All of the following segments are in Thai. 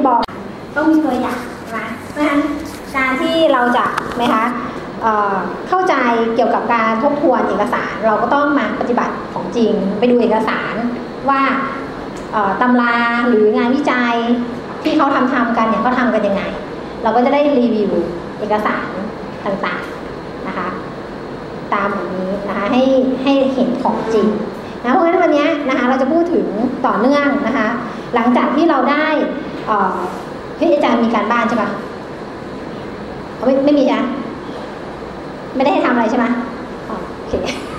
บอกต้องมีตัวอย่างนะเพราะฉะนั้นการที่เราจะไหมคะเข้าใจเกี่ยวกับการทบทวนเอกสารเราก็ต้องมาปฏิบัติของจริงไปดูเอกสารว่าตำราหรืองานวิจัยที่เขาทำกันเนี่ยเขาทำกันยังไงเราก็จะได้รีวิวเอกสารต่างๆนะคะตามแบบนี้นะคะให้เห็นของจริงนะเพราะฉะนั้นวันนี้นะคะเราจะพูดถึงต่อเนื่องนะคะหลังจากที่เราได้ที่อาจารย์มีการบ้านใช่ปะไม่มีจ้ะไม่ได้ให้ทำอะไรใช่ไหมโอเค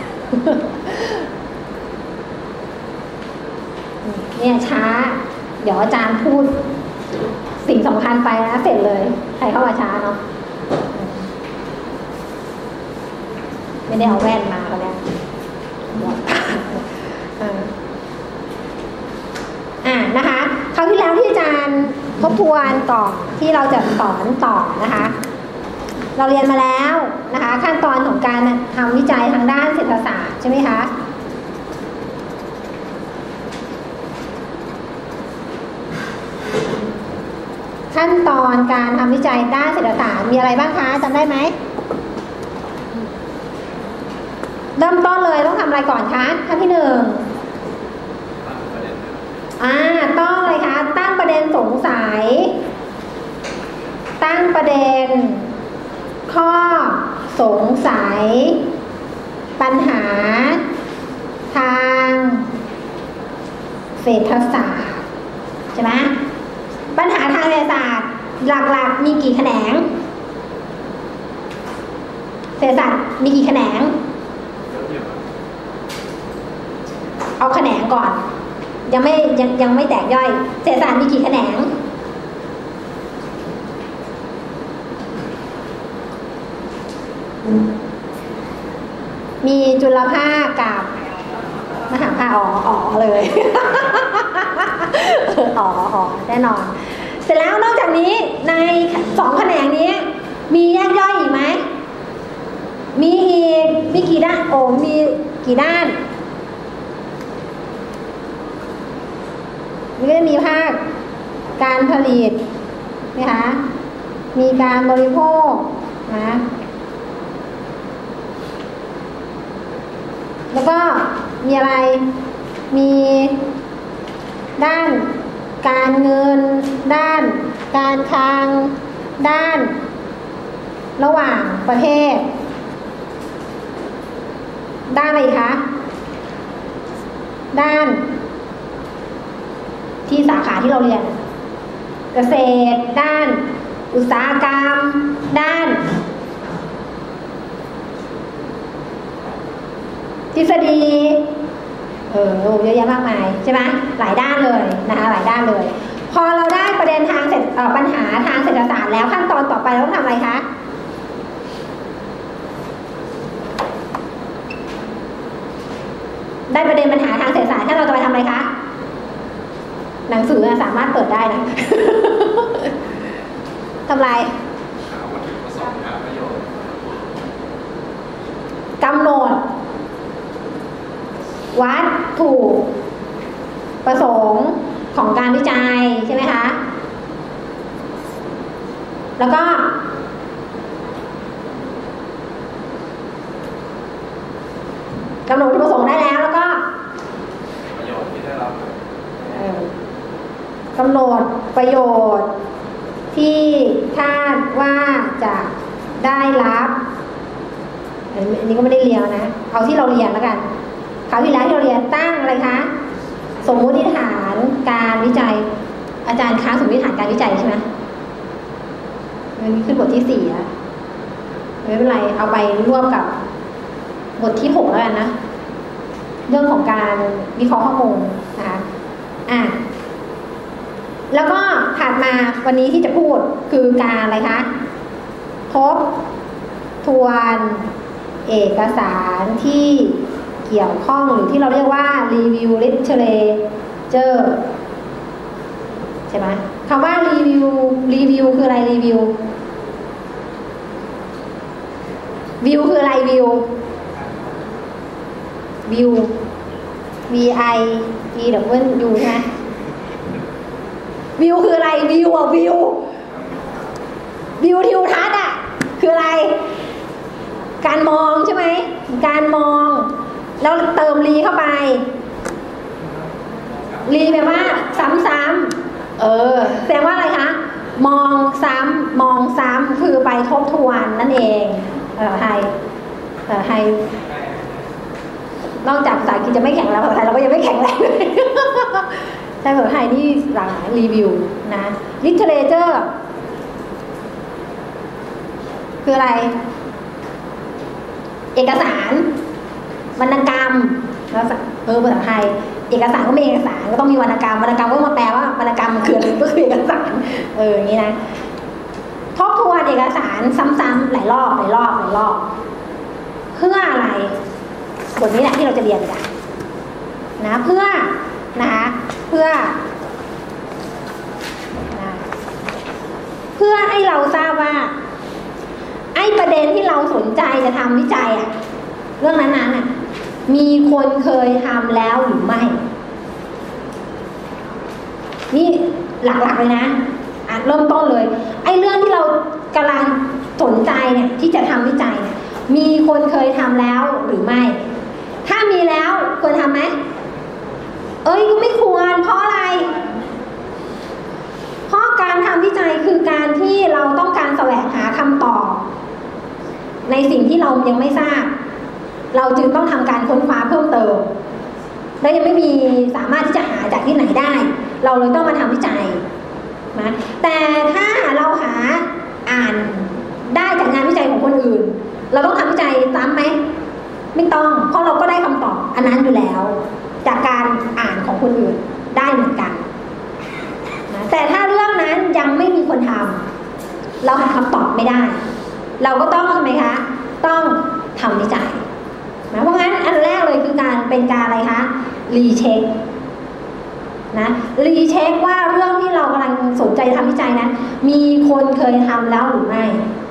เนี่ยช้าเดี๋ยวอาจารย์พูดสิ่งสำคัญไปนะเสร็จเลยใครเข้ามาช้าเนาะไม่ได้เอาแว่นมาเขาแล้วนะคะคราวที่แล้วที่อาจารย์ทบทวนก่อนที่เราจะสอนต่อนะคะเราเรียนมาแล้วนะคะขั้นตอนของการทำวิจัยทางด้านเศรษฐศาสตร์ใช่ไหมคะขั้นตอนการทำวิจัยด้านเศรษฐศาสตร์มีอะไรบ้างคะจำได้ไหมเริ่มต้นเลยต้องทำอะไรก่อนคะขั้นที่1ต้องเลยคะตั้งประเด็นสงสัยตั้งประเด็นข้อสงสัยปัญหาทางเศรษฐศาสตร์ใช่ไหมปัญหาทางเศรษฐศาสตร์หลักๆมีกี่แขนงเศรษฐศาสตร์มีกี่แขนงเอาแขนงก่อนยังไม่แตกย่อยเศรษฐศาสตร์มีกี่แขนงมีจุลภาคกับมหาภาคอ๋อเลยอ๋อแน่นอนเสร็จแล้วนอกจากนี้ใน2แขนงนี้มีแยกย่อยอีกไหมมีอีกมีกี่ด้านมีกี่ด้านมันก็จะมีภาคการผลิตนะคะมีการบริโภคนะแล้วก็มีอะไรมีด้านการเงินด้านการคลังด้านระหว่างประเทศด้านอะไรคะด้านที่สาขาที่เราเรียนเกษตรด้านอุตสาหกรรมด้านทฤษฎีเยอะแยะมากมายใช่ไหมหลายด้านเลยนะคะหลายด้านเลยพอเราได้ประเด็นทางปัญหาทางเศรษฐศาสตร์แล้วขั้นตอนต่อไปเราต้องทำอะไรคะได้ประเด็นปัญหาทางเศรษฐศาสตร์ถ้าเราจะไปทำอะไรคะหนังสือสามารถเปิดได้นะ ทำไรกำหนดวัตถุประสงค์ของการวิจัยใช่ไหมคะแล้วก็กำหนดวัตถุประสงค์ได้แล้วก็ประโยชน์ที่ได้รับกำหนดประโยชน์ที่คาดว่าจะได้รับอันนี้ก็ไม่ได้เรียนนะเอาที่เราเรียนแล้วกันคราวที่แล้วที่เราเรียนตั้งอะไรคะสมมุติฐานการวิจัยอาจารย์ค้างสมมุติฐานการวิจัยใช่ไหมมันมีขึ้นบทที่4อะไม่เป็นไรเอาไปร่วมกับบทที่6แล้วกันนะเรื่องของการวิเคราะห์ข้อมูลนะคะแล้วก็ถัดมาวันนี้ที่จะพูดคือการอะไรคะทบทวนเอกสารที่เกี่ยวข้องหรือที่เราเรียกว่า review literature ใช่ไหมคำว่า review คืออะไร review คืออะไร view V I E W U ใช่ไหมวิวคืออะไรวิวอะวิวทิวทัศน์อะคืออะไรการมองใช่ไหมการมองแล้วเติมรีเข้าไปรีแปลว่าซ้ำแสดงว่าอะไรคะมองซ้ำคือไปทบทวนนั่นเองไทยนอกจากภาษาอังกฤษจะไม่แข็งแล้วภาษาไทยเราก็ยังไม่แข็งแรงเลยใช่ภาษาไทยนี่หลากหลายรีวิวนะ literature คืออะไรเอกสารวรรณกรรมแล้วภาษาไทยเอกสารก็ไม่เอกสารก็ต้องมีวรรณกรรมก็มาแปลว่าวรรณกรรมมันคืออะไรก็คือเอกสารอย่างนี้นะทบทวนเอกสารซ้ำๆหลายรอบเพื่ออะไรบทนี้แหละที่เราจะเรียนกันนะเพื่อให้เราทราบว่าไอ้ประเด็นที่เราสนใจจะทำวิจัยอะเรื่องนั้นๆน่ะมีคนเคยทำแล้วหรือไม่นี่หลักๆเลยนะเริ่มต้นเลยไอ้เรื่องที่เรากำลังสนใจเนี่ยที่จะทำวิจัยเนี่ยมีคนเคยทำแล้วหรือไม่ถ้ามีแล้วควรทำไหมก็ไม่ควรเพราะอะไรเพราะการทำวิจัยคือการที่เราต้องการแสวงหาคำตอบในสิ่งที่เรายังไม่ทราบเราจึงต้องทำการค้นคว้าเพิ่มเติมและยังไม่มีสามารถที่จะหาจากที่ไหนได้เราเลยต้องมาทำวิจัยนะแต่ถ้าเราอ่านได้จากงานวิจัยของคนอื่นเราต้องทำวิจัยซ้ำไหมไม่ต้องเพราะเราก็ได้คำตอบอันนั้นอยู่แล้วจากการอ่านของคนอื่นได้เหมือนกันนะแต่ถ้าเรื่องนั้นยังไม่มีคนทำเราหาคำตอบไม่ได้เราก็ต้องทำไมคะต้องทำวิจัยนะเพราะงั้นอันแรกเลยคือเป็นการอะไรคะรีเช็คนะรีเช็คว่าเรื่องที่เรากำลังสนใจทำวิจัยนั้นมีคนเคยทำแล้วหรือไม่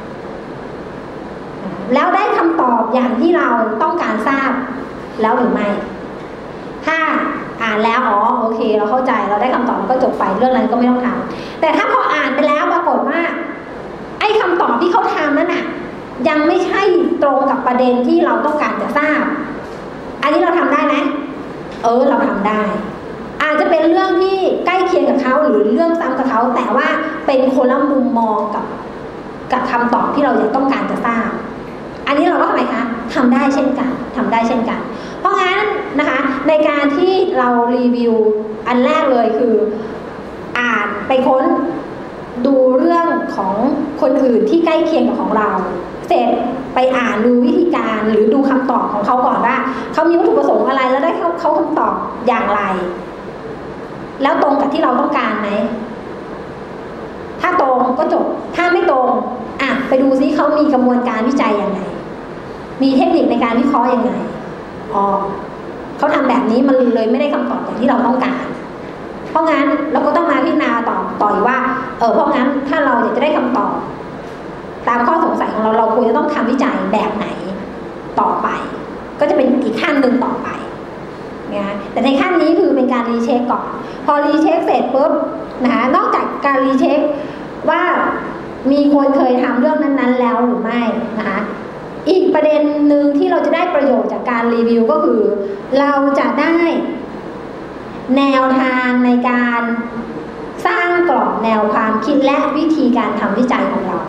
แล้วได้คำตอบอย่างที่เราต้องการทราบแล้วหรือไม่ถ้าอ่านแล้วโอเคเราเข้าใจเราได้คำตอบก็จบไปเรื่องนั้นก็ไม่ต้องทำแต่ถ้าพออ่านไปแล้วปรากฏว่าไอ้คำตอบที่เขาทำนั้นน่ะยังไม่ใช่ตรงกับประเด็นที่เราต้องการจะทราบอันนี้เราทำได้ไหมเราทำได้อาจจะเป็นเรื่องที่ใกล้เคียงกับเขาหรือเรื่องซ้ำกับเขาแต่ว่าเป็นคนละมุมมองกับคำตอบที่เราต้องการจะทราบอันนี้เราก็ทำไมคะทำได้เช่นกันเพราะงั้นนะคะในการที่เรารีวิวอันแรกเลยคืออ่านไปค้นดูเรื่องของคนอื่นที่ใกล้เคียงกับของเราเสร็จไปอ่านดูวิธีการหรือดูคำตอบของเขาก่อนว่าเขามีวัตถุประสงค์อะไรแล้วได้เขาคำตอบอย่างไรแล้วตรงกับที่เราต้องการไหมถ้าตรงก็จบถ้าไม่ตรงไปดูซิเขามีกระบวนการวิจัยยังไงมีเทคนิคในการวิเคราะห์ยังไงเขาทำแบบนี้มันเลยไม่ได้คำตอบอย่างที่เราต้องการเพราะงั้นเราก็ต้องมาพิจารณาต่อว่าเพราะงั้นถ้าเราอยากจะได้คำตอบตามข้อสงสัยของเราควรจะต้องทำวิจัยแบบไหนต่อไปก็จะเป็นอีกขั้นหนึ่งต่อไปนะแต่ในขั้นนี้คือเป็นการรีเช็คก่อนพอรีเช็คเสร็จปุ๊บนะคะนอกจากการรีเช็คว่ามีคนเคยทำเรื่องนั้นๆแล้วหรือไม่นะคะอีกประเด็นหนึ่งที่เราจะได้ประโยชน์จากการรีวิวก็คือเราจะได้แนวทางในการสร้างกรอบแนวความคิดและวิธีการทำวิจัยของเรา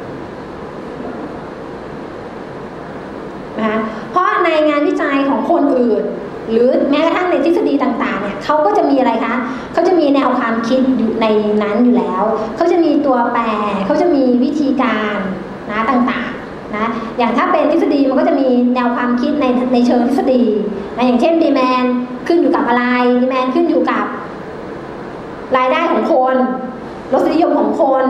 นะคะเพราะในงานวิจัยของคนอื่นหรือแม้กระทั่งในทฤษฎีต่างๆเนี่ยเขาก็จะมีอะไรคะเขาจะมีแนวความคิดอยู่ในนั้นอยู่แล้วเขาจะมีตัวแปรเขาจะมีวิธีการนะต่างๆนะอย่างถ้าเป็นทฤษฎีมันก็จะมีแนวความคิดในเชิงทฤษฎีนะอย่างเช่นดีแมนขึ้นอยู่กับอะไรดีแมนขึ้นอยู่กับรายได้ของคนรสนิยมของคน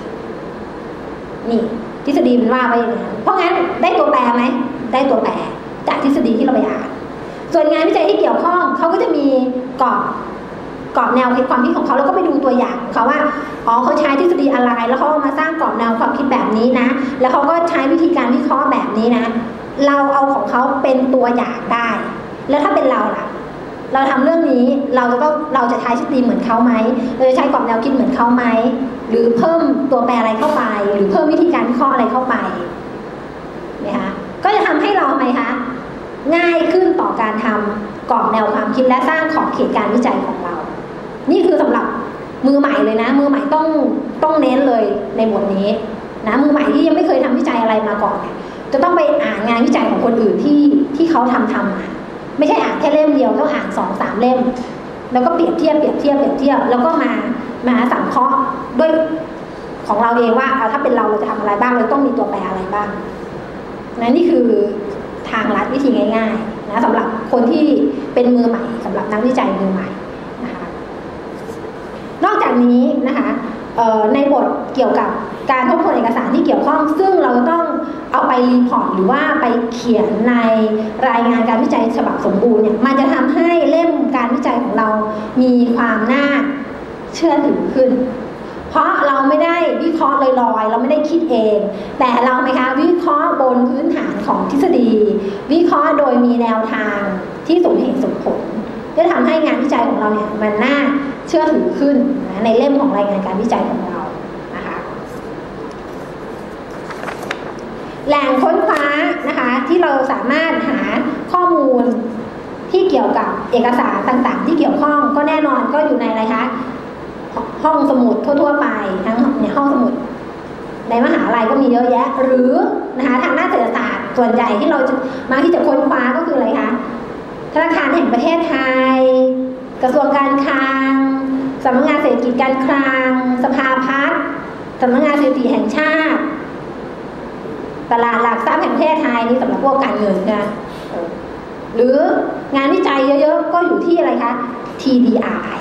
นี่ทฤษฎีมันว่าไว้อย่างนั้นเพราะงั้นได้ตัวแปรไหมได้ตัวแปรจากทฤษฎีที่เราไปอ่านส่วนงานวิจัยที่เกี่ยวข้องเขาก็จะมีกรอบแนวคิดความคิดของเขาแล้วก็ไปดูตัวอย่างเขาว่าเขาใช้ทฤษฎีอะไรแล้วเขามาสร้างกรอบแนวความคิดแบบนี้นะแล้วเขาก็ใช้วิธีการวิเคราะห์แบบนี้นะเราเอาของเขาเป็นตัวอย่างได้แล้วถ้าเป็นเราล่ะเราทำเรื่องนี้เราจะใช้ทฤษฎีเหมือนเขาไหมเราจะใช้กรอบแนวคิดเหมือนเขาไหมหรือเพิ่มตัวแปรอะไรเข้าไปหรือเพิ่มวิธีการวิเคราะห์อะไรเข้าไปนะคะก็จะทำให้เราไหมคะง่ายขึ้นต่อการทำกรอบแนวความคิดและสร้างขอบเขตการวิจัยของเรานี่คือสำหรับมือใหม่เลยนะมือใหม่ต้องเน้นเลยในหมวดนี้นะมือใหม่ที่ยังไม่เคยทำวิจัยอะไรมาก่อนจะต้องไปอ่านงานวิจัยของคนอื่นที่เขาทำมาไม่ใช่อ่านแค่เล่มเดียวต้องอ่าน2-3 เล่มแล้วก็เปรียบเทียบแล้วก็มาสังเคราะห์ด้วยของเราเองว่าถ้าเป็นเราจะทำอะไรบ้างเราต้องมีตัวแปรอะไรบ้างนะนี่คือทางลัดวิธีง่ายๆนะสำหรับคนที่เป็นมือใหม่สำหรับนักวิจัยมือใหม่นะคะนอกจากนี้นะคะในบทเกี่ยวกับการทบทวนเอกสารที่เกี่ยวข้องซึ่งเราต้องเอาไปรีพอร์ตหรือว่าไปเขียนในรายงานการวิจัยฉบับสมบูรณ์เนี่ยมันจะทำให้เล่มการวิจัยของเรามีความน่าเชื่อถือขึ้นเพราะเราไม่ได้วิเคราะห์ลอยๆเราไม่ได้คิดเองแต่เราไหมคะวิเคราะห์บนพื้นฐานของทฤษฎีวิเคราะห์โดยมีแนวทางที่สมเหตุสมผลจะทำให้งานวิจัยของเราเนี่ยมันน่าเชื่อถือขึ้นนะในเล่มของรายงานการวิจัยของเรานะคะแหล่งค้นคว้านะคะที่เราสามารถหาข้อมูลที่เกี่ยวกับเอกสารต่างๆที่เกี่ยวข้องก็แน่นอนก็อยู่ในอะไรคะห้องสมุดทั่วๆไปทั้งเนี่ยห้องสมุดในมหาลัยก็มีเยอะแยะหรือนะคะทางด้านเศรษฐศาสตร์ส่วนใหญ่ที่เราจะมาที่จะค้นคว้าก็คืออะไรคะธนาคารแห่งประเทศไทยกระทรวงการคลังสำนักงานเศรษฐกิจการคลังสภาพัฒน์สำนักงานสถิติแห่งชาติตลาดหลักทรัพย์แห่งประเทศไทยนี่สำหรับพวกการเงินนะหรืองานวิจัยเยอะๆก็อยู่ที่อะไรคะ TDRI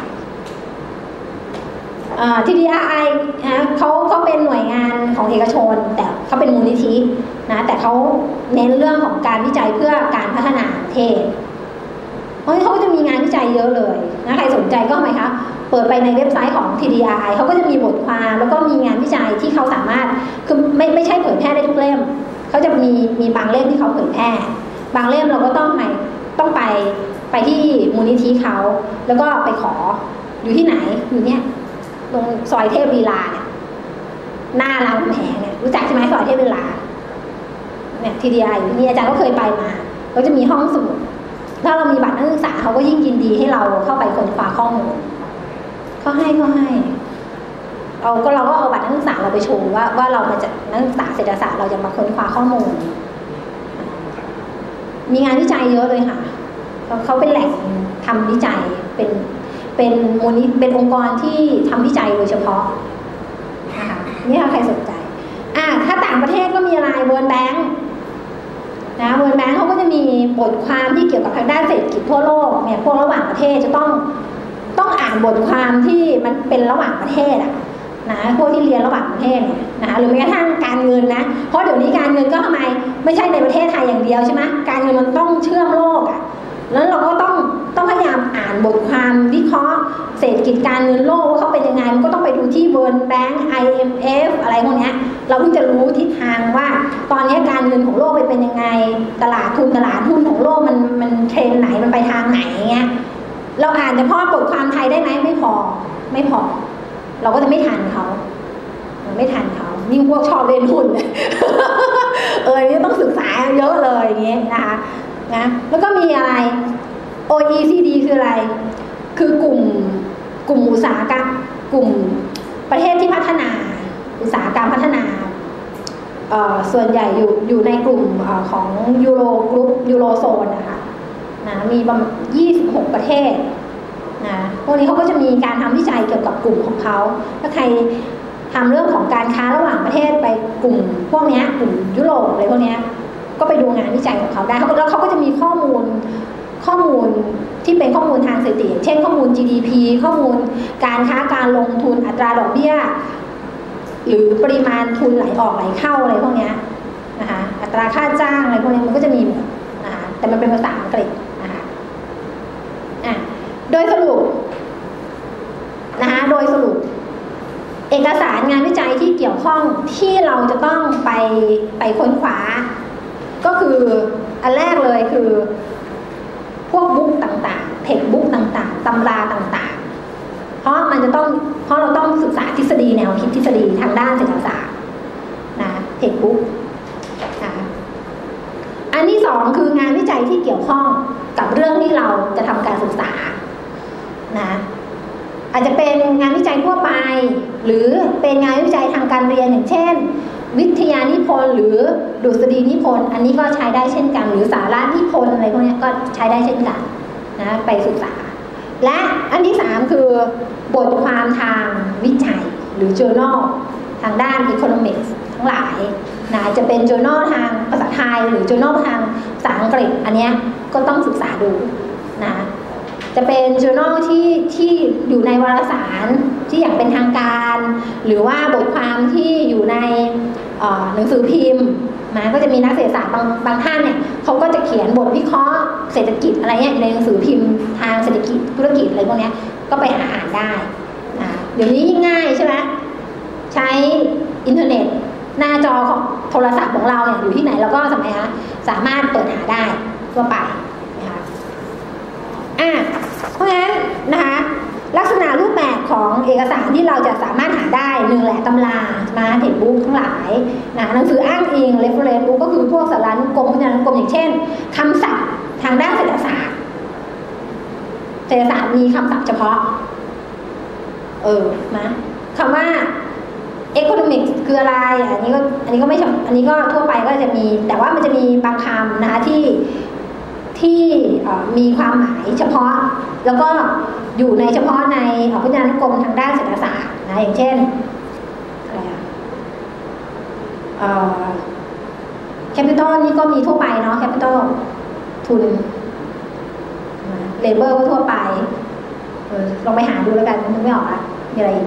TDRI เขาเป็นหน่วยงานของเอกชนแต่เขาเป็นมูลนิธินะแต่เขาเน้นเรื่องของการวิจัยเพื่อการพัฒนาประเทศเพราะเขาจะมีงานวิจัยเยอะเลยนะใครสนใจก็ไหมคะเปิดไปในเว็บไซต์ของ TDRI เขาก็จะมีบทความแล้วก็มีงานวิจัยที่เขาสามารถคือไม่ใช่เผยแพร่ได้ทุกเล่มเขาจะมีบางเล่มที่เขาเผยแพร่บางเล่มเราก็ต้องไปที่มูลนิธิเขาแล้วก็ไปขออยู่ที่ไหนอยู่เนี่ยตรงซอยเทพลีลาเนี่ยหน้ารามคำแหงเนี่ยรู้จักใช่ไหมซอยเทพลีลาเนี่ย TDI อยู่นี่อาจารย์ก็เคยไปมาเขาจะมีห้องสมุดถ้าเรามีบัตรนักศึกษาเขาก็ยิ่งยินดีให้เราเข้าไปค้นคว้าข้อมูลเขาให้เราก็เอาบัตรนักศึกษาเราไปโชว์ว่าเรามาจากนักศึกษาเศรษฐศาสตร์เราจะมาค้นคว้าข้อมูลมีงานวิจัยเยอะเลยค่ะเขาเป็นแหล่งทำวิจัยเป็นมูลนิธิเป็นองค์กรที่ทำวิจัยโดยเฉพาะนะคะนี่ถ้าใครสนใจถ้าต่างประเทศก็มีอะไร World Bank นะ World Bank เขาก็จะมีบทความที่เกี่ยวกับทางด้านเศรษฐกิจทั่วโลกเนี่ยพวกระหว่างประเทศจะต้องอ่านบทความที่มันเป็นระหว่างประเทศนะพวกที่เรียนระหว่างประเทศเนี่ยนะหรือแม้กระทั่งการเงินนะเพราะเดี๋ยวนี้การเงินก็ทำไมไม่ใช่ในประเทศไทยอย่างเดียวใช่ไหมการเงินมันต้องเชื่อมโลกแล้วเราก็ต้องพยายามอ่านบทความวิเคราะห์เศรษฐกิจการเงินโลกว่าเขาเป็นยังไงมันก็ต้องไปดูที่ World Bank IMF อะไรพวกนี้เราเพิ่งจะรู้ทิศทางว่าตอนนี้การเงินของโลกเป็นยังไงตลาดหุ้นของโลกมันเทรนไหนมันไปทางไหนเงี้ยเราอ่านเฉพาะบทความไทยได้ไหมไม่พอเราก็จะไม่ทันเขายิ่งพวกชอบเล่นหุ้น นี่ต้องศึกษาเยอะเลยอย่างเงี้ยนะคะนะแล้วก็มีอะไร OECD คืออะไรคือกลุ่มอุตสาหกรรมกลุ่มประเทศที่พัฒนาอุตสาหกรรมพัฒนาส่วนใหญ่อยู่ในกลุ่มของยูโรโซนนะคะนะมีประมาณ26 ประเทศนะพวกนี้เขาก็จะมีการทำวิจัยเกี่ยวกับกลุ่มของเขาถ้าใครทำเรื่องของการค้าระหว่างประเทศไปกลุ่มพวกนี้กลุ่มยุโรปอะไรพวกนี้ก็ไปดูงานวิจัยของเขาได้แล้วเขาก็จะมีข้อมูลที่เป็นข้อมูลทางสถิติเช่นข้อมูล GDP ข้อมูลการค้าการลงทุนอัตราดอกเบี้ยหรือปริมาณทุนไหลออกไหลเข้าอะไรพวกนี้นะคะอัตราค่าจ้างอะไรพวกนี้มันก็จะมีนะคะแต่มันเป็นภาษาอังกฤษนะคะโดยสรุปเอกสารงานวิจัยที่เกี่ยวข้องที่เราจะต้องไปค้นคว้าก็คืออันแรกเลยคือพวกบุ๊กต่างๆเทคบุ๊กต่างๆตำราต่างๆเพราะเราต้องศึกษาทฤษฎีแนวคิดทฤษฎีทางด้านเศรษฐศาสตร์นะเทคบุ๊กนะอันที่สองคืองานวิจัยที่เกี่ยวข้องกับเรื่องที่เราจะทำการศึกษานะอาจจะเป็นงานวิจัยทั่วไปหรือเป็นงานวิจัยทางการเรียนอย่างเช่นวิทยานิพนธ์หรือดุษฎีนิพนธ์อันนี้ก็ใช้ได้เช่นกันหรือสาระนิพนธ์อะไรพวกนี้ก็ใช้ได้เช่นกันนะไปศึกษาและอันที่สามคือบทความทางวิจัยหรือ journal ทางด้าน economics ทั้งหลายนะจะเป็น journal ทางภาษาไทยหรือ journal ทางภาษาอังกฤษอันนี้ก็ต้องศึกษาดูนะจะเป็น journal ที่อยู่ในวารสารที่อย่างเป็นทางการหรือว่าบทความที่อยู่ในหนังสือพิมพ์นะก็จะมีนักเศรษฐศาสตร์บางท่านเนี่ยเขาก็จะเขียนบทวิเคราะห์เศรษฐกิจอะไรเนี่ยในหนังสือพิมพ์ทางเศรษฐกิจธุรกิจอะไรพวกนี้ก็ไปหาอ่านได้นะเดี๋ยวนี้ยิ่งง่ายใช่ไหมใช้อินเทอร์เน็ตหน้าจอของโทรศัพท์ของเราเนี่ยอยู่ที่ไหนเราก็สามารถเปิดหาได้ทั่วไปนะคะเพราะฉะนั้นนะคะลักษณะรูปแบบของเอกสารที่เราจะสามารถหาได้หนึ่งแหละตำรามาเทคบุ๊กทั้งหลายนะหนังสืออ้างอิง reference book ก็คือพวกสารานุกรมพจนานุกรมอย่างเช่นคำศัพท์ทางด้านเศรษฐศาสตร์มีคำศัพท์เฉพาะนะคำว่า economics คืออะไรอันนี้ก็ไม่อันนี้ก็ทั่วไปก็จะมีแต่ว่ามันจะมีบางคำนะคะที่มีความหมายเฉพาะแล้วก็อยู่ในเฉพาะในพจนานุกรมทางด้านเศรษฐศาสตร์นะอย่างเช่นอะไรcapital นี่ก็มีทั่วไปเนาะ capital ทุน labor ก็ทั่วไปลองไปหาดูแล้วกันนึกไม่ออกอะมีอะไร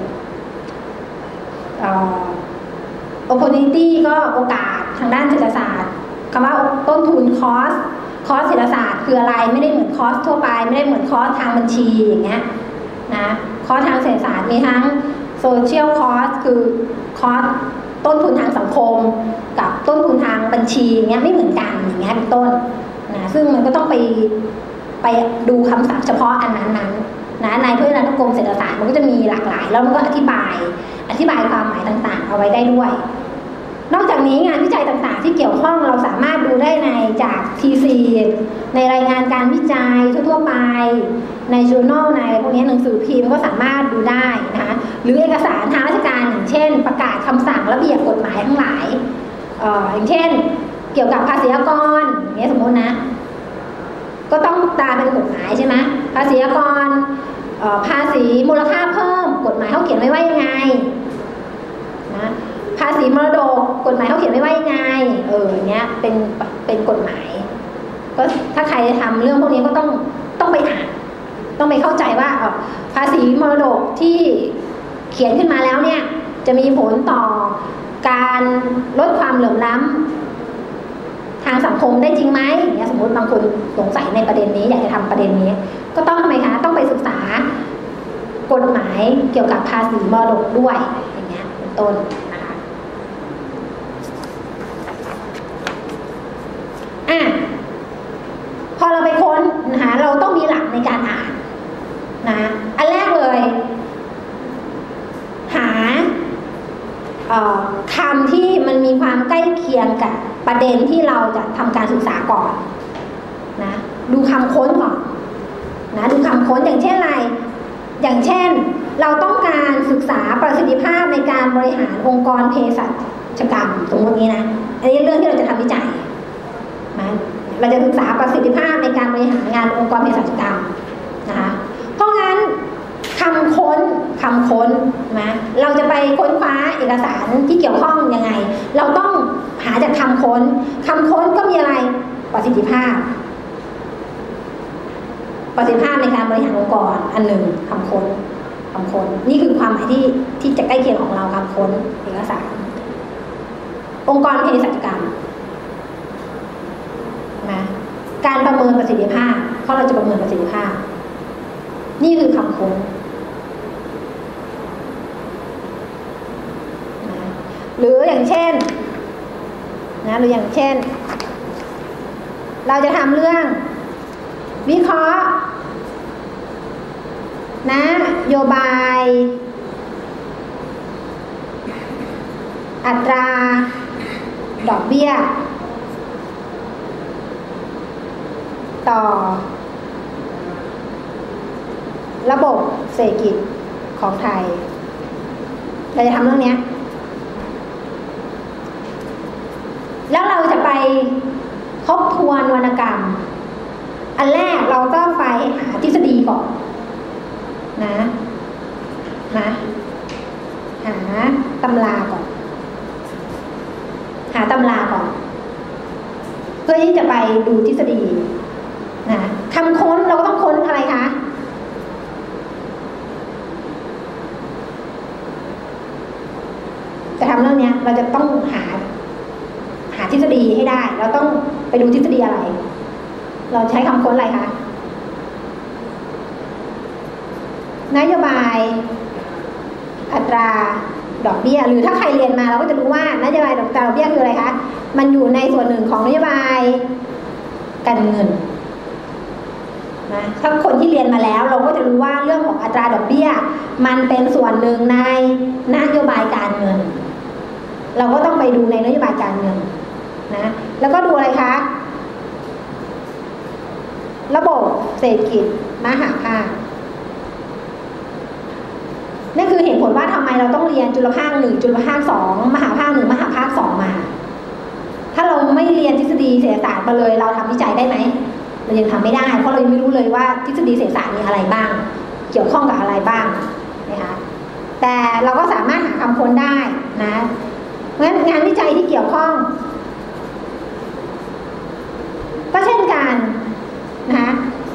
opportunity ก็โอกาสทางด้านเศรษฐศาสตร์คำว่าต้นทุน cost เศรษฐศาสตร์คืออะไรไม่ได้เหมือนคอสทั่วไปไม่ได้เหมือนคอสทางบัญชีอย่างเงี้ยนะคอสทางเศรษฐศาสตร์มีทั้ง social cost คือคอสต้นทุนทางสังคมกับต้นทุนทางบัญชีอย่างเงี้ยไม่เหมือนกันอย่างเงี้ยเป็นต้นนะซึ่งมันก็ต้องไปดูคำศัพท์เฉพาะอันนั้นนะในพจนานุกรมเศรษฐศาสตร์มันก็จะมีหลากหลายแล้วมันก็อธิบายความหมายต่างๆเอาไว้ได้ด้วยนอกจากนี้งานวิจัยต่างๆที่เกี่ยวข้องเราสามารถดูได้จาก TC ในรายงานการวิจัยทั่วๆไปใน journal ในพวกนี้หนังสือพิมพ์ก็สามารถดูได้นะคะหรือเอกสารทางราชการอย่างเช่นประกาศคำสั่งระเบียบกฎหมายทั้งหลายอย่างเช่นเกี่ยวกับภาษีอากรอย่างเงี้ยสมมตินะก็ต้องตามเป็นกฎหมายใช่ไหมภาษีอากรภาษีมูลค่าเพิ่มกฎหมายเขาเขียนไว้ว่ายังไงนะภาษีมรดกกฎหมายเขาเขียนไว้ว่ายังไงอย่างเงี้ยเป็นกฎหมายก็ถ้าใครจะทำเรื่องพวกนี้ก็ต้องไปอ่านต้องไปเข้าใจว่าภาษีมรดกที่เขียนขึ้นมาแล้วเนี่ยจะมีผลต่อการลดความเหลื่อมล้ำทางสังคมได้จริงไหมอย่างเงี้ยสมมติบางคนสงสัยในประเด็นนี้อยากจะทำประเด็นนี้ก็ต้องทำไมคะต้องไปศึกษากฎหมายเกี่ยวกับภาษีมรดกด้วยอย่างเงี้ยเป็นต้นนะคะพอเราไปค้นนะคะเราต้องมีหลักในการอ่านนะอันแรกเลยหาคำที่มันมีความใกล้เคียงกับประเด็นที่เราจะทำการศึกษาก่อนนะดูคำค้นก่อนนะดูคำค้นอย่างเช่นอะไรอย่างเช่นเราต้องการศึกษาประสิทธิภาพในการบริหารองค์กรเภสัชกรรมสมมตินี้นะอันนี้เรื่องที่เราจะทำวิจัยนะเราจะศึกษาประสิทธิภาพในการบริหารงานองค์กรเภสัชกรรมนะคะเพราะงั้นคำค้นนะเราจะไปค้นคว้าเอกสารที่เกี่ยวข้องยังไงเราต้องหาจากคำค้นก็มีอะไรประสิทธิภาพในการบริหารองค์กรอันหนึ่งคำค้นนี่คือความหมายที่จะใกล้เคียงของเราคำค้นเอกสารองค์กรเภสัชกรรมนะการประเมินประสิทธิภาพเพราะเราจะประเมินประสิทธิภาพนี่คือคำค้นนะหรืออย่างเช่นเราจะทำเรื่องวิเคราะห์นโยบายอัตราดอกเบี้ยต่อระบบเศรษฐกิจของไทยเราจะทำเรื่องนี้แล้วเราจะไปทบทวนวรรณกรรมอันแรกเราต้องไปหาทฤษฎีก่อนนะหาตำราก่อนเพื่อที่จะไปดูทฤษฎีนะคำค้นเราก็ต้องค้นอะไรคะจะทำเรื่องนี้เราจะต้องหาทฤษฎีให้ได้เราต้องไปดูทฤษฎีอะไรเราใช้คำค้นอะไรคะนโยบายอัตราดอกเบี้ยหรือถ้าใครเรียนมาเราก็จะรู้ว่านโยบายอัตราดอกเบี้ยคืออะไรคะมันอยู่ในส่วนหนึ่งของนโยบายการเงินนะถ้าคนที่เรียนมาแล้วเราก็จะรู้ว่าเรื่องของอัตราดอกเบี้ยมันเป็นส่วนหนึ่งในนโยบายการเงินเราก็ต้องไปดูในนโยบายการเงินนะแล้วก็ดูอะไรคะระบบเศรษฐกิจมหาภาคนั่นคือเหตุผลว่าทำไมเราต้องเรียนจุลภาค 1 จุลภาค 2 มหาภาค 1 มหาภาค 2 มาถ้าเราไม่เรียนทฤษฎีเศรษฐศาสตร์มาเลยเราทำวิจัยได้ไหมเรายังทำไม่ได้เพราะเรายังไม่รู้เลยว่าทฤษฎีเศรษฐศาสตร์มีอะไรบ้างเกี่ยวข้องกับอะไรบ้างนะคะแต่เราก็สามารถหาคำค้นได้นะเพราะฉะนั้นงานวิจัยที่เกี่ยวข้องก็เช่นกันนะคะ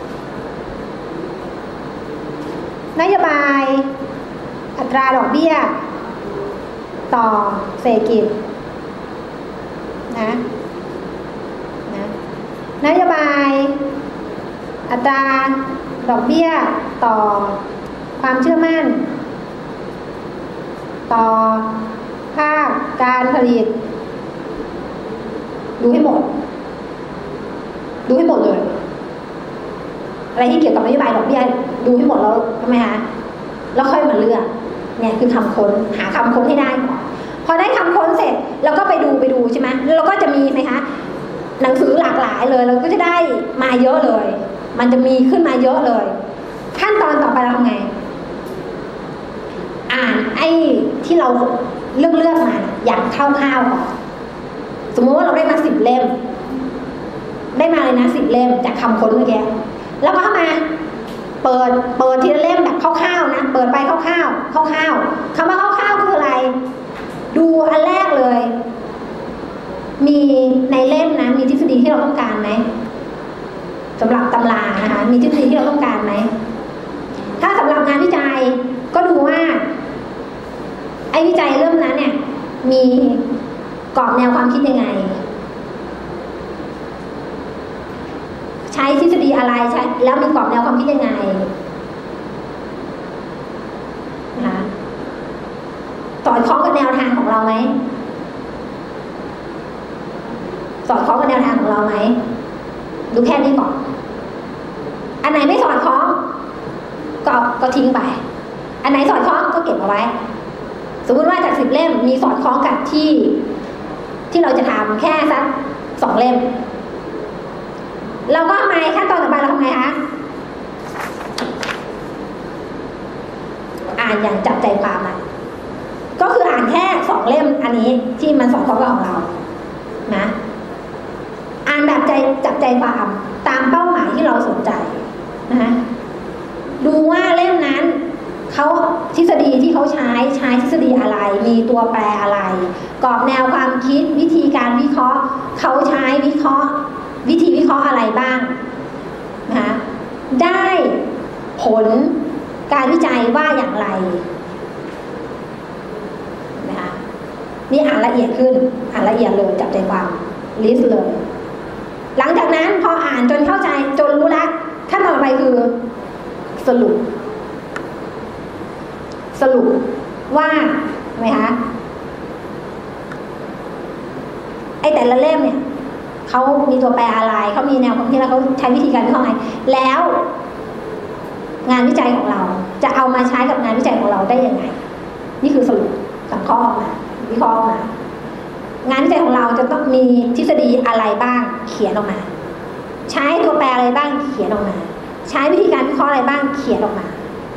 นโยบายอัตราดอกเบี้ยต่อเศรษฐกิจนะนโยบายอัตราดอกเบี้ยต่อความเชื่อมั่นต่อภาคการผลิตดูให้หมดเลยอะไรที่เกี่ยวกับนโยบายดอกเบี้ยดูให้หมดแล้วทำไมคะแล้วค่อยมาเลือกเนี่ยคือคำค้นหาคำค้นให้ได้ก่อนพอได้คำค้นเสร็จเราก็ไปดูใช่ไหมแล้วเราก็จะมีไหมคะหนังสือหลากหลายเลยเราก็จะได้มาเยอะเลยมันจะมีขึ้นมาเยอะเลยขั้นตอนต่อไปเราทำไงอ่านไอ้ที่เราเลือกมาอย่างคร่าวๆก่อนสมมติว่าเราได้มา10 เล่มได้มาเลยนะ10 เล่มจากคำค้นเมื่อกี้แล้วก็เข้ามาเปิดทีละเล่มแบบคร่าวๆนะเปิดไปคร่าวๆคำว่าคร่าวๆคืออะไรดูอันแรกเลยมีในเล่มนะมีทฤษฎีที่เราต้องการไหมสำหรับตำรานะคะมีทฤษฎีที่เราต้องการไหมถ้าสำหรับงานวิจัยก็ดูว่าไอ้วิจัยเล่มนั้นเนี่ยมีกรอบแนวความคิดยังไงใช้ทฤษฎีอะไรใช้แล้วมีกรอบแนวความคิดยังไงนะคะสอดคล้องกับแนวทางของเราไหมสอดคล้องกับแนวทางของเราไหมดูแค่นี้ก่อนอันไหนไม่สอดคล้องก็ทิ้งไปอันไหนสอดคล้องก็เก็บเอาไว้สมมติว่าจาก10 เล่มมีสอดคล้องกับที่เราจะทำแค่สัก2 เล่มเราก็ทำไงขั้นตอนต่อไปเราทำไงคะอ่านอย่างจับใจความมันก็คืออ่านแค่2 เล่มอันนี้ที่มันสอดคล้องกับของเรานะอ่านแบบจับใจความตามเป้าหมายที่เราสนใจนะคะดูว่าเล่มนั้นเขาทฤษฎีที่เขาใช้ทฤษฎีอะไรมีตัวแปรอะไรกรอบแนวความคิดวิธีการวิเคราะห์เขาใช้วิธีวิเคราะห์อะไรบ้างนะคะได้ผลการวิจัยว่าอย่างไรนะคะนี่อ่านละเอียดขึ้นอ่านละเอียดเลยจับใจความลิสต์เลยหลังจากนั้นพออ่านจนเข้าใจจนรู้แล้วขั้นต่อไปคือสรุปว่าไหมคะไอ้แต่ละเล่มเนี่ยเขามีตัวแปรอะไรเขามีแนวความคิดแล้วเขาใช้วิธีการวิเคราะห์ไงแล้วงานวิจัยของเราจะเอามาใช้กับงานวิจัยของเราได้ยังไงนี่คือสรุปสังเคราะห์ออกมาวิเคราะห์ออกมางานวิจัยของเราจะต้องมีทฤษฎีอะไรบ้างเขียนออกมาใช้ตัวแปรอะไรบ้างเขียนออกมาใช้วิธีการวิเคราะห์อะไรบ้างเขียนออกมา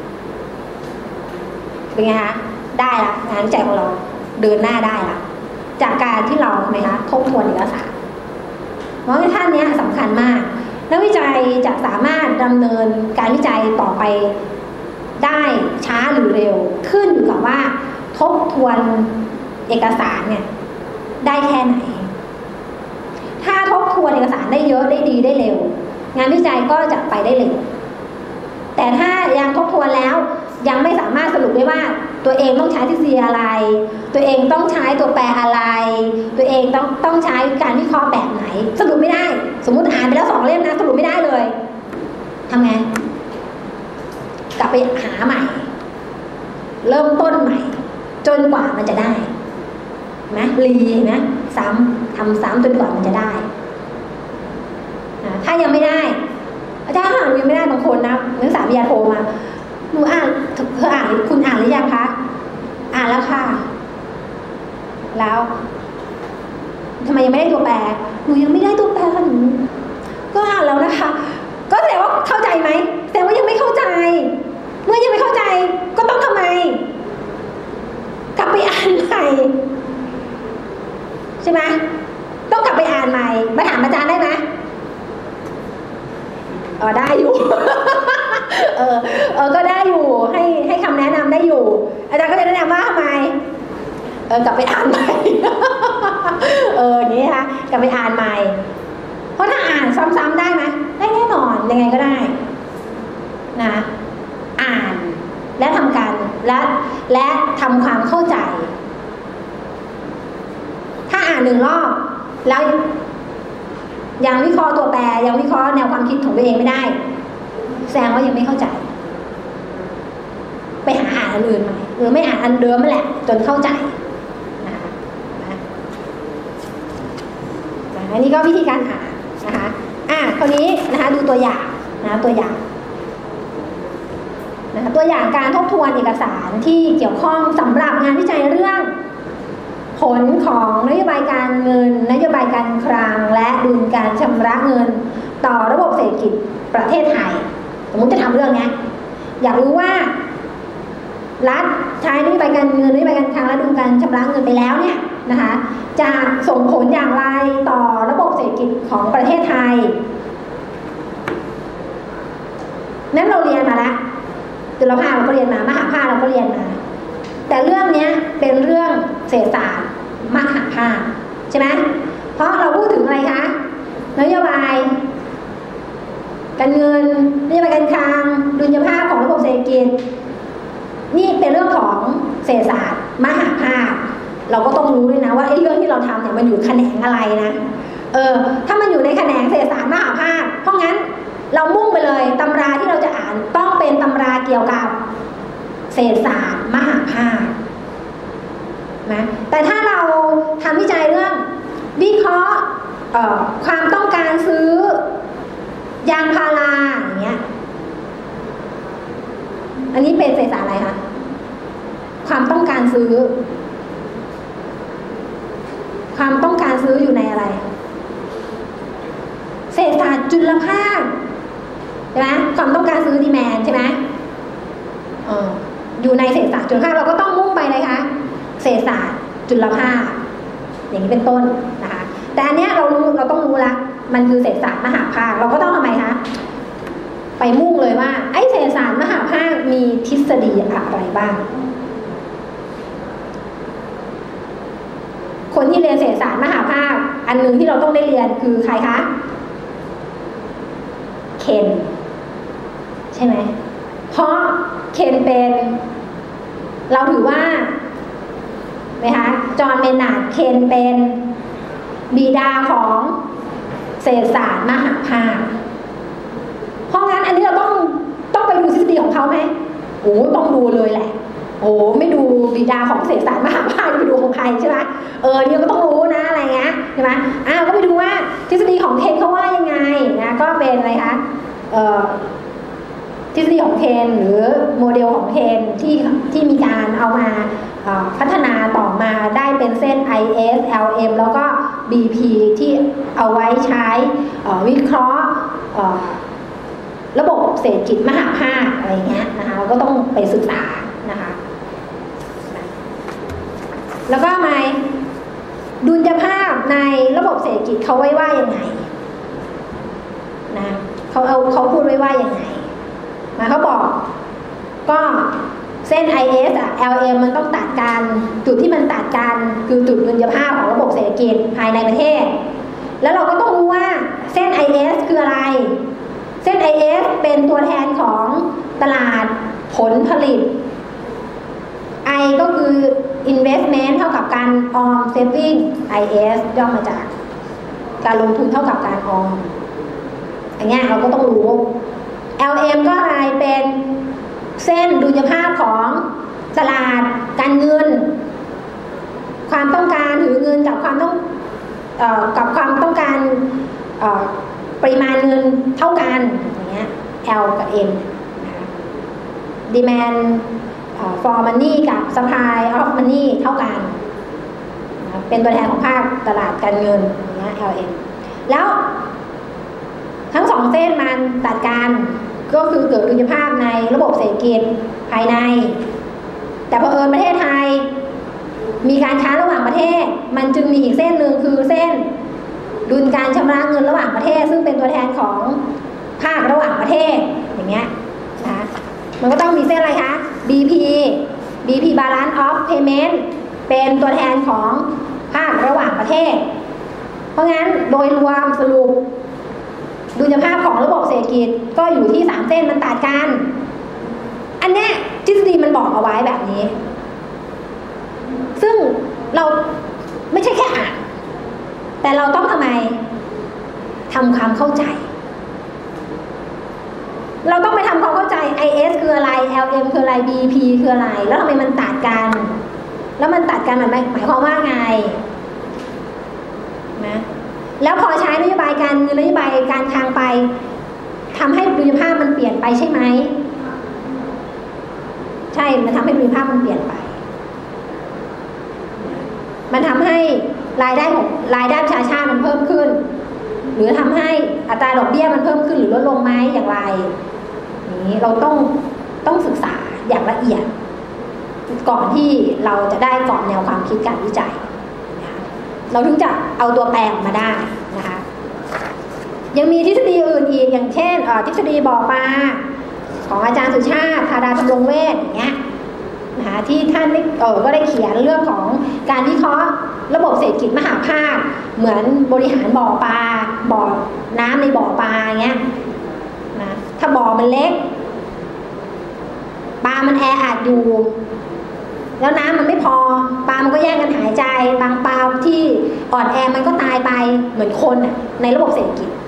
เป็นไงคะได้ละงานวิจัยของเราเดินหน้าได้ละจากการที่เราทำไมคะทบทวนเอกสารเพราะท่านนี้สำคัญมากนักวิจัยจะสามารถดำเนินการวิจัยต่อไปได้ช้าหรือเร็วขึ้นอยู่กับว่าทบทวนเอกสารเนี่ยได้แค่ไหนถ้าทบทวนเอกสารได้เยอะได้ดีได้เร็วงานวิจัยก็จะไปได้เร็วแต่ถ้ายังทบทวนแล้วยังไม่สามารถสรุปได้ว่าตัวเองต้องใช้ทฤษฎีอะไรตัวเองต้องใช้ตัวแปรอะไรตัวเองต้องใช้การวิเคราะห์แบบไหนสรุปไม่ได้สมมุติอ่านไปแล้ว2 เล่มนะสรุปไม่ได้เลยทำไงกลับไปหาใหม่เริ่มต้นใหม่จนกว่ามันจะได้นะรีนะซ้ำทำซ้ำจนกว่ามันจะได้ถ้ายังไม่ได้อาจารย์หนูยังไม่ได้บางคนนะนักศึกษาวิทยาโทมาหนูอ่านเธออ่านคุณอ่านหรือยังคะอ่านแล้วค่ะแล้วทำไมยังไม่ได้ตัวแปรหนูยังไม่ได้ตัวแปรค่ะหนูก็อ่านแล้วนะคะก็แสดงว่าเข้าใจไหมแสดงว่ายังไม่เข้าใจเมื่อยังไม่เข้าใจก็ต้องทำไมกลับไปอ่านใหม่ใช่ไหมต้องกลับไปอ่านใหม่มาถามอาจารย์ได้ไหมได้อยู่ ก็ได้อยู่ให้คำแนะนำได้อยู่อาจารย์ก็จะแนะนำว่าทำไมกลับไปอ่านใหม่ นี่ค่ะกลับไปอ่านใหม่เพราะถ้าอ่านซ้ำๆได้ไหมได้แน่นอนยังไงก็ได้นะอ่านและทำการและทำความเข้าใจถ้าอ่าน1 รอบแล้วยังวิเคราะห์ตัวแปรยังวิเคราะห์แนวความคิดของตัวเองไม่ได้แสดงว่ายังไม่เข้าใจไปหาอ่านอันอื่นใหม่หรือไม่อ่านอันเดิมนั่นแหละจนเข้าใจนะคะอันนี้ก็วิธีการอ่านนะคะคราวนี้นะคะดูตัวอย่างนะตัวอย่างนะคะตัวอย่างการทบทวนเอกสารที่เกี่ยวข้องสำหรับงานวิจัยเรื่องผลของนโยบายการเงินนโยบายการคลังและดุลการชำระเงินต่อระบบเศรษฐกิจประเทศไทยสมมติจะทำเรื่องนี้อยากรู้ว่ารัฐใช้นโยบายการเงินนโยบายการคลังและดุลการชำระเงินไปแล้วเนี่ยนะคะจะส่งผลอย่างไรต่อระบบเศรษฐกิจของประเทศไทยนั้นเราเรียนมาแล้วจุลภาคเราก็เรียนมามหาภาคเราก็เรียนมาแต่เรื่องนี้เป็นเรื่องเศรษฐศาสตร์มหาภาคใช่ไหมเพราะเราพูดถึงอะไรคะนโยบายการเงินนโยบายการคลังดุลยภาพของระบบเศรษฐกิจนี่เป็นเรื่องของเศรษฐศาสตร์มหาภาคเราก็ต้องรู้ด้วยนะว่าไอ้เรื่องที่เราทำเนี่ยมันอยู่แขนงอะไรนะถ้ามันอยู่ในแขนงเศรษฐศาสตร์มหาภาคเพราะงั้นเรามุ่งไปเลยตำราที่เราจะอ่านต้องเป็นตำราเกี่ยวกับเศรษฐศาสตร์มหาภาคนะแต่ถ้าเราทำวิจัยเรื่องวิเคราะห์ความต้องการซื้อยางพาราอย่างเงี้ยอันนี้เป็นเศรษฐศาสตร์อะไรคะความต้องการซื้อความต้องการซื้ออยู่ในอะไรเศรษฐศาสตร์จุลภาคใช่ไหมความต้องการซื้อดีแมนใช่ไหมอยู่ในเศรษฐศาสตร์จุลภาคเราก็ต้องมุ่งไปเลยคะเศรษฐศาสตร์จุลภาคอย่างนี้เป็นต้นนะคะแต่อันเนี้ยเราต้องรู้ละมันคือเศรษฐศาสตร์มหาภาคเราก็ต้องทำไมคะไปมุ่งเลยว่าไอ้เศรษฐศาสตร์มหาภาคมีทฤษฎีอะไรบ้างคนที่เรียนเศรษฐศาสตร์มหาภาคอันนึงที่เราต้องได้เรียนคือใครคะเคนใช่ไหมเพราะเคนเป็นเราถือว่าไหมคะจอห์นเมนนาร์ดเคนเป็นบิดาของเศรษฐศาสตร์มหาภาคเพราะงั้นอันนี้เราต้องไปดูทฤษฎีของเขาไหมโอ้ต้องดูเลยแหละโอ้ไม่ดูบิดาของเศรษฐศาสตร์มหาภาคไปดูของใครใช่ไหมเนี่ยก็ต้องรู้นะอะไรเงี้ยใช่ไหมก็ไปดูว่าทฤษฎีของเคนเขาว่ายังไงนะก็เป็นอะไรคะทฤษฎีของเคนหรือโมเดลของเคนที่มีการเอามาพัฒนาต่อมาได้เป็นเส้น IS LM แล้วก็ BP ที่เอาไว้ใช้วิเคราะห์ระบบเศรษฐกิจมหาภาคอะไรเงี้ยนะคะเราก็ต้องไปศึกษานะคะแล้วก็มาดุลยภาพในระบบเศรษฐกิจเขาไว้ว่ายังไงนะเขาพูดไว้ว่ายังไงมาเขาบอกก็เส้น IS LM มันต้องตัดกันจุดที่มันตัดกันคือจุดดุลยภาพของระบบเศรษฐกิจภายในประเทศแล้วเราก็ต้องรู้ว่าเส้น IS คืออะไรเส้น IS เป็นตัวแทนของตลาดผลผลิต I ก็คือ investment เท่ากับการออม saving IS ย่อมาจากการลงทุนเท่ากับการออมอย่างเงี้ยเราก็ต้องรู้ LM ก็อะไรเป็นเส้นดุลยภาพของตลาดการเงินความต้องการถือเงินกับความต้องการปริมาณเงินเท่ากันอย่างเงี้ย L กับ M demand for money กับ supply of money เท่ากันเป็นตัวแทนของภาคตลาดการเงินอย่างเงี้ย LM แล้วทั้งสองเส้นมันตัดกันก็คือเกิดดุลยภาพในระบบเศรษฐกิจภายในแต่เผอิญประเทศไทยมีการค้าระหว่างประเทศมันจึงมีอีกเส้นหนึ่งคือเส้นดุลการชำระเงินระหว่างประเทศซึ่งเป็นตัวแทนของภาคระหว่างประเทศอย่างเงี้ยนะมันก็ต้องมีเส้นอะไรคะ BP Balance of Payment เป็นตัวแทนของภาคระหว่างประเทศเพราะงั้นโดยรวมสรุปดุลยภาพของระบบเศรษฐกิจก็อยู่ที่3เส้นมันตัดกันอันเนี้ยทฤษฎีมันบอกเอาไว้แบบนี้ซึ่งเราไม่ใช่แค่อ่านแต่เราต้องทำไมทำความเข้าใจเราต้องไปทำความเข้าใจ IS คืออะไร LM คืออะไร BP คืออะไรแล้วทำไมมันตัดกันแล้วมันตัดกันหมายความว่าไงนะแล้วพอใช้นโยบายการเงินนโยบายการคลังไปทำให้ดุลยภาพมันเปลี่ยนไปใช่ไหมใช่มันทำให้ดุลยภาพมันเปลี่ยนไปมันทำให้รายได้ประชาชาติมันเพิ่มขึ้นหรือทำให้อัตราดอกเบี้ยมันเพิ่มขึ้นหรือลดลงไหมอย่างไรนี้เราต้องศึกษาอย่างละเอียดก่อนที่เราจะได้กรอบแนวความคิดการวิจัยเราถึงจะเอาตัวแปรออกมาได้นะคะยังมีทฤษฎีอื่นอีกอย่างเช่นทฤษฎีบ่อปลาของอาจารย์สุชาติธาดาธำรงเวชอย่างเงี้ยนะคะที่ท่านก็ได้เขียนเรื่องของการวิเคราะห์ระบบเศรษฐกิจมหาภาคเหมือนบริหารบ่อปลาบ่อน้ำในบ่อปลาเงี้ยนะถ้าบ่อมันเล็กปลามันแออัดอยู่แล้วน้ำมันไม่พอปลามันก็แย่งกันหายใจบางปลาที่อ่อนแอมันก็ตายไปเหมือนคนในระบบเศรษฐกิจ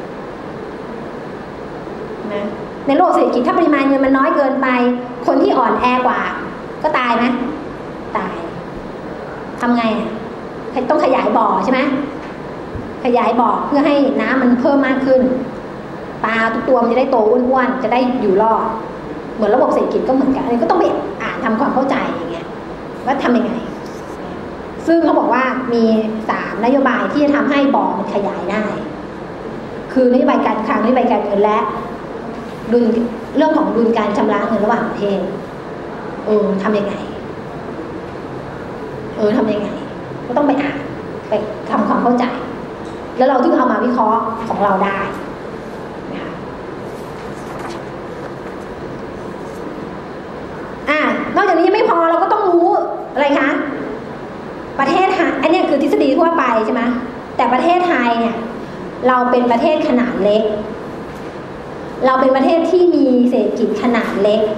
นะในระบบเศรษฐกิจถ้าปริมาณเงินมันน้อยเกินไปคนที่อ่อนแอกว่าก็ตายไหมตายทำไงต้องขยายบ่อใช่ไหมขยายบ่อเพื่อให้น้ำมันเพิ่มมากขึ้นปลาทุกตัวมันจะได้โตอ้วนๆจะได้อยู่รอดเหมือนระบบเศรษฐกิจก็เหมือนกันอันนี้ก็ต้องไปอ่านทำความเข้าใจอย่างเงี้ยว่าทำยังไงซึ่งเขาบอกว่ามี3นโยบายที่จะทำให้บ่อมันขยายได้คือนโยบายการคลังนโยบายการเงินและดุลเรื่องของดุลการชำระเงินระหว่างประเทศทำยังไงทำยังไงก็ต้องไปอ่านไปทำความเข้าใจแล้วเราถึงเอามาวิเคราะห์ของเราได้นะคะนอกจากนี้ยังไม่พอเราก็ต้องรู้อะไรคะประเทศไทยอันนี้คือทฤษฎีทั่วไปใช่ไหมแต่ประเทศไทยเนี่ยเราเป็นประเทศขนาดเล็กเราเป็นประเทศที่มีเศรษฐกิจขนาดเล็ก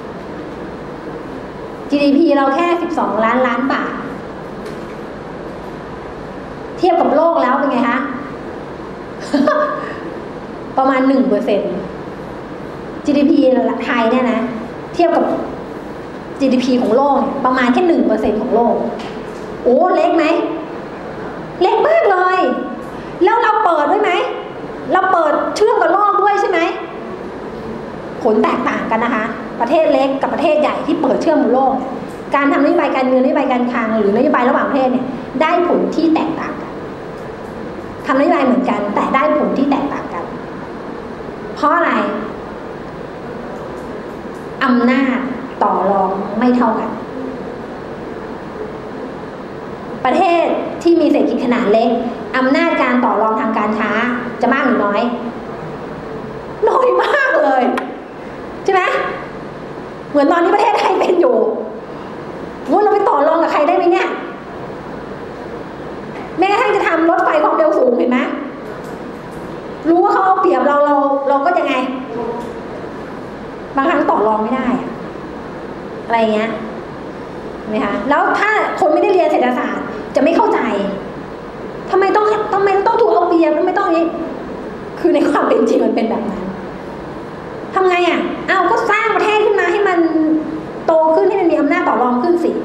GDP เราแค่12 ล้านบาทเทียบกับโลกแล้วเป็นไงคะ ประมาณ 1% GDP ไทยเนี่ยนะเทียบกับ GDP ของโลกประมาณแค่ 1% ของโลกโอ้เล็กไหมเล็กมากเลยแล้วเราเปิดด้วยไหมเราเปิดเชื่อมกับโลกด้วยใช่ไหมโหผลแตกต่างกันนะคะประเทศเล็กกับประเทศใหญ่ที่เปิดเชื่อมโลกการทำนโยบายการเงินนโยบายการคลังหรือนโยบายระหว่างประเทศเนี่ยได้ผลที่แตกต่างกันทำนโยบายเหมือนกันแต่ได้ผลที่แตกต่างกันเพราะอะไรอำนาจต่อรองไม่เท่ากันประเทศที่มีเศรษฐกิจขนาดเล็กอำนาจการต่อรองทางการค้าจะมากหรือน้อยน้อยมากเลยใช่ไหมเหมือนตอนนี้ประเทศไทยเป็นอยู่ว่าเราไปต่อรองกับใครได้ไหมเนี่ยแม้กระทั่งจะทำรถไฟความเร็วสูงเห็นไหมรู้ว่าเขาเอาเปรียบเราก็ยังไงบางครั้งต่อรองไม่ได้อะไรเงี้ยไหมคะแล้วถ้าคนไม่ได้เรียนเศรษฐศาสตร์จะไม่เข้าใจทำไมต้องถูกเอาเปรียบทำไมต้องนี้คือในความเป็นจริงมันเป็นแบบนั้นทำไงก็สร้างประเทศขึ้นมาให้มันโตขึ้นให้มันมีอำนาจต่อรองขึ้นสิ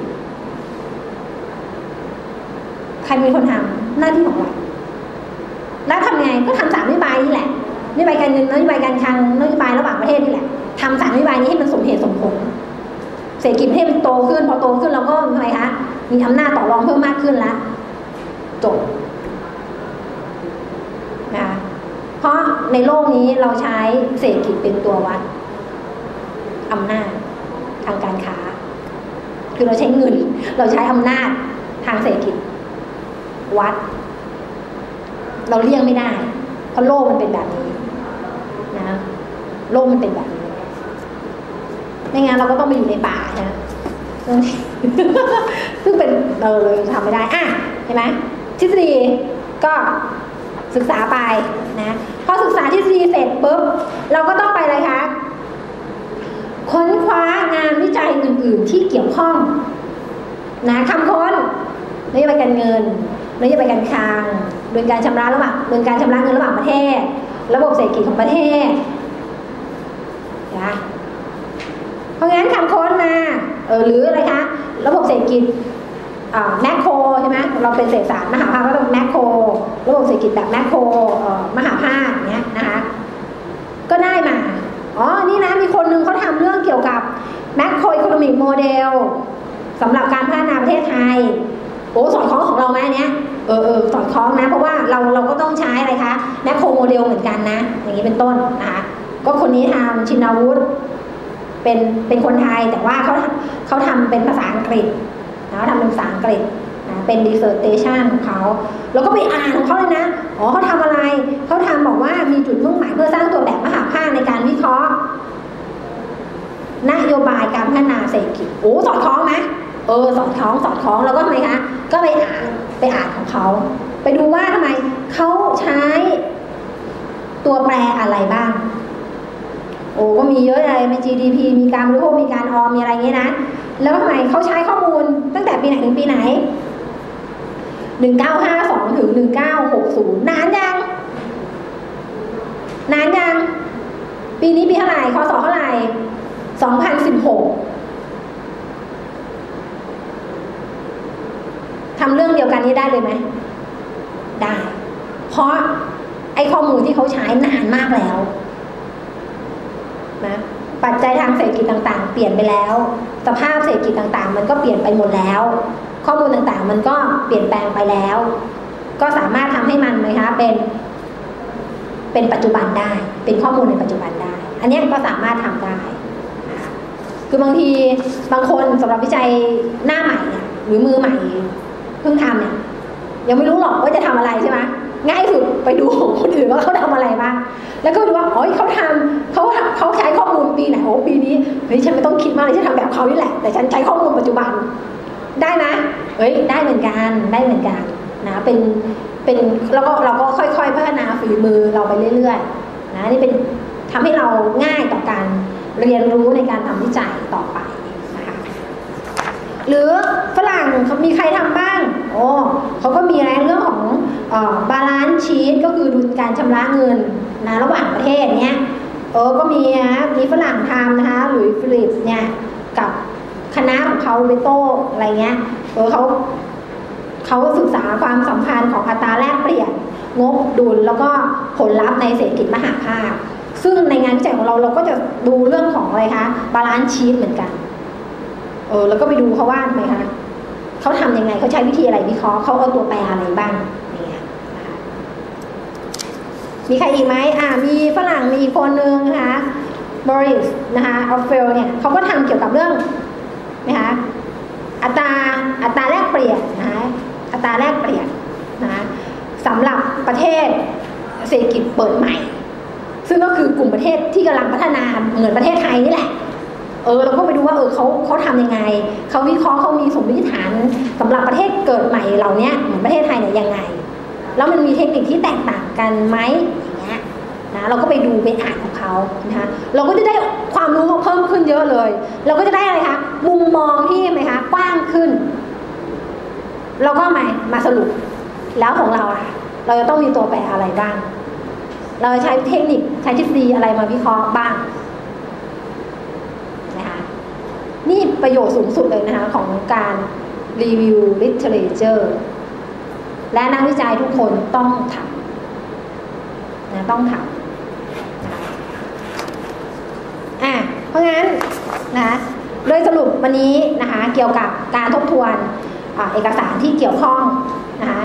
ใครเป็นคนทำหน้าที่ของรัฐแล้วทำไงก็ทำ3นโยบายนี่แหละนโยบายการเงินนโยบายการคลังนโยบายระหว่างประเทศนี่แหละทำ3นโยบายนี้ให้มันสมเหตุสมผลเศรษฐกิจประเทศมันโตขึ้นพอโตขึ้นเราก็ทำไมคะมีอำนาจต่อรองเพิ่มมากขึ้นละจบนะคะเพราะในโลกนี้เราใช้เศรษฐกิจเป็นตัววัดอำนาจทางการค้าคือเราใช้เงินเราใช้อำนาจทางเศรษฐกิจวัดเราเลี่ยงไม่ได้เพราะโลกมันเป็นแบบนี้นะโลกมันเป็นแบบนี้ไม่งั้นเราก็ต้องไปอยู่ในป่านะซึ่งเป็นเลยทำไม่ได้เห็นไหมทฤษฎีก็ศึกษาไปนะพอศึกษาทฤษฎีเสร็จปุ๊บเราก็ต้องไปอะไรคะค้นคว้างานวิจัยอื่นๆที่เกี่ยวข้องนะคำค้นนโยบายการเงินนโยบายการคลังโดยการชำระเงินระหว่างประเทศระบบเศรษฐกิจของประเทศนะเพราะงั้นคำค้นมาหรืออะไรคะระบบเศรษฐกิจแมคโครใช่ไหมเราเป็นเศรษฐศาสตร์มหาภาคก็ต้องแมคโครระบบเศรษฐกิจแบบแมคโครมหาภาคเนี้ยนะคะก็ได้มานี่นะมีคนนึงเขาทำเรื่องเกี่ยวกับแมคโครอีโคโนมิกโมเดลสำหรับการพัฒนาประเทศไทยสอดคล้องของเราไหมเนี้ยสอดคล้องนะเพราะว่าเราก็ต้องใช้อะไรคะแมคโครโมเดลเหมือนกันนะอย่างนี้เป็นต้นนะคะก็คนนี้ทำชินวุฒิเป็นคนไทยแต่ว่าเขาทำเป็นภาษาอังกฤษนะทำเป็นภาษาอังกฤษนะเป็น dissertation ของเขาแล้วก็ไปอ่านของเขาเลยนะเขาทำอะไรเขาทำบอกว่ามีจุดมุ่งหมายเพื่อสร้างตัวแบบมหาภาคในการวิเคราะห์นโยบายการพัฒนาเศรษฐกิจสอดคล้องไหมสอดคล้องแล้วก็ทำไมคะก็ไปอ่านของเขาไปดูว่าทำไมเขาใช้ตัวแปรอะไรบ้างก็มีเยอะเลยมี GDP มีการบริโภคมีการออมมีอะไรเงี้ยนะแล้วทำไมเขาใช้ข้อมูลตั้งแต่ปีไหนถึงปีไหน1952ถึง1960นานยังปีนี้ปีเท่าไหร่คศเท่าไหร่2016ทำเรื่องเดียวกันนี้ได้เลยไหมได้เพราะไอ้ข้อมูลที่เขาใช้นานมากแล้วนะปัจจัยทางเศรษฐกิจต่างๆเปลี่ยนไปแล้วสภาพเศรษฐกิจต่างๆมันก็เปลี่ยนไปหมดแล้วข้อมูลต่างๆมันก็เปลี่ยนแปลงไปแล้วก็สามารถทำให้มันไหมคะเป็นปัจจุบันได้เป็นข้อมูลในปัจจุบันได้อันนี้ก็สามารถทำได้คือบางทีบางคนสำหรับวิจัยหน้าใหม่เนี่ยหรือมือใหม่เพิ่งทำเนี่ยยังไม่รู้หรอกว่าจะทำอะไรใช่ไหมง่ายสุดไปดูคนอื่นว่าเขาทำอะไรบ้างแล้วก็ดูว่าเขาใช้ข้อมูลปีไหนปีนี้ฉันไม่ต้องคิดมากเลยฉันทำแบบเขานี่แหละแต่ฉันใช้ข้อมูลปัจจุบันได้ไหมได้เหมือนกันนะเป็นแล้วก็เราก็ค่อยๆพัฒนาฝีมือเราไปเรื่อยๆนะนี่เป็นทำให้เราง่ายต่อการเรียนรู้ในการทำวิจัยต่อไปนะคะหรือฝรั่งเขามีใครทำบ้างเขาก็มีเรื่องของบาลานซ์ชีทก็คือดุลการชำระเงินนะระหว่างประเทศเนี้ยก็มีฝรั่งทำนะคะหลุยส์ฟิลิปส์เนี่ยกับคณะของเขาเบโตอะไรเงี้ยเขาศึกษาความสัมพันธ์ของอัตราแลกเปลี่ยนงบดุลแล้วก็ผลลัพธ์ในเศรษฐกิจมหาภาคซึ่งในงานวิจัยของเราก็จะดูเรื่องของอะไรคะบาลานซ์ชีทเหมือนกันแล้วก็ไปดูเขาว่าไหมคะเขาทำยังไงเขาใช้วิธีอะไรวิเคราะห์เขาเอาตัวแปรอะไรบ้างเนี่ยนะคะมีใครอีกไหมมีฝรั่งมีอีกคนนึงนะคะบริสนะคะอัลเฟลเนี่ยเขาก็ทำเกี่ยวกับเรื่องนะคะอัตราแลกเปลี่ยนนะคะอัตราแลกเปลี่ยนนะคะสำหรับประเทศเศรษฐกิจเปิดใหม่ซึ่งก็คือกลุ่มประเทศที่กำลังพัฒนาเหมือนประเทศไทยนี่แหละเราก็ไปดูว่าเขาทำยังไงเขาวิเคราะห์เขามีสมมติฐานสำหรับประเทศเกิดใหม่เหล่านี้เหมือนประเทศไทยเนี่ยยังไงแล้วมันมีเทคนิคที่แตกต่างกันไหมอย่างเงี้ยนะเราก็ไปดูไปอ่านของเขานะคะเราก็จะได้ความรู้เพิ่มขึ้นเยอะเลยเราก็จะได้อะไรคะมุมมองที่ไหมคะกว้างขึ้นเราก็มาสรุปแล้วของเราเราจะต้องมีตัวแปรอะไรบ้างเราใช้เทคนิคใช้ทฤษฎีอะไรมาวิเคราะห์บ้างนะคะนี่ประโยชน์สูงสุดเลยนะคะของการรีวิว literature และนักวิจัยทุกคนต้องทำนะต้องทำเพราะงั้นนะคะโดยสรุปวันนี้นะคะเกี่ยวกับการทบทวนเอกสารที่เกี่ยวข้องนะคะ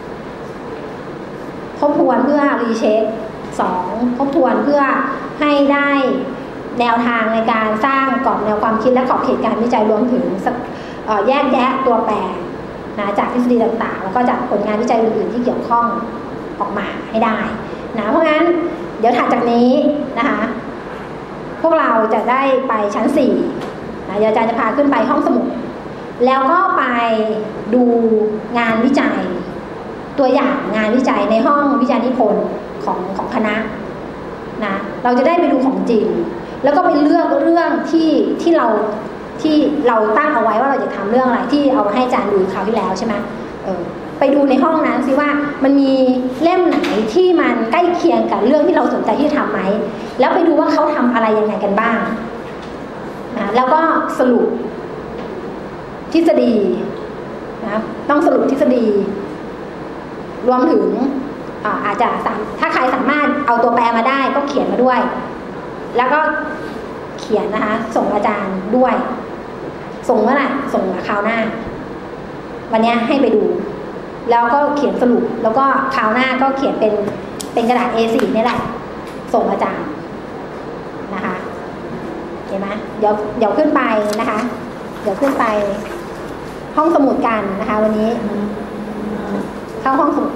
ทบทวนเพื่อรีเช็ค2ทบทวนเพื่อให้ได้แนวทางในการสร้างกรอบแนวความคิดและขอบเขตการวิจัยรวมถึงแยกแยะตัวแปรนะจากทฤษฎีต่างๆแล้วก็จากผลงานวิจัยอื่นๆที่เกี่ยวข้องออกมาให้ได้นะเพราะงั้นเดี๋ยวถัดจากนี้นะคะพวกเราจะได้ไปชั้น4นะอาจารย์จะพาขึ้นไปห้องสมุดแล้วก็ไปดูงานวิจัยตัวอย่างงานวิจัยในห้องวิจัยนิพนธ์ของคณะนะเราจะได้ไปดูของจริงแล้วก็ไปเลือกเรื่องที่เราตั้งเอาไว้ว่าเราจะทำเรื่องอะไรที่เอามาให้อาจารย์ดูคราวที่แล้วใช่ไหมไปดูในห้องนั้นสิว่ามันมีเล่มไหนที่มันใกล้เคียงกับเรื่องที่เราสนใจที่จะทำไหมแล้วไปดูว่าเขาทำอะไรยังไงกันบ้างนะแล้วก็สรุปทฤษฎีนะต้องสรุปทฤษฎีรวมถึงอาจจะถ้าใครสามารถเอาตัวแปรมาได้ก็เขียนมาด้วยแล้วก็เขียนนะคะส่งอาจารย์ด้วยส่งเมื่อไหร่ส่งคราวหน้าวันนี้ให้ไปดูแล้วก็เขียนสรุปแล้วก็คราวหน้าก็เขียนเป็นกระดาษ A4 นี่แหละส่งอาจารย์นะคะเห็นไหมเดี๋ยวขึ้นไปนะคะเดี๋ยวขึ้นไปห้องสมุดกันนะคะวันนี้เข้าห้องสมุด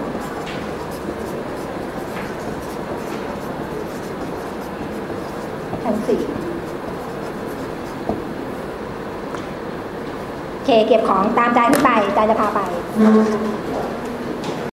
ชั้น4โอเคเก็บของตามใจขึ้นไปใจจะพาไป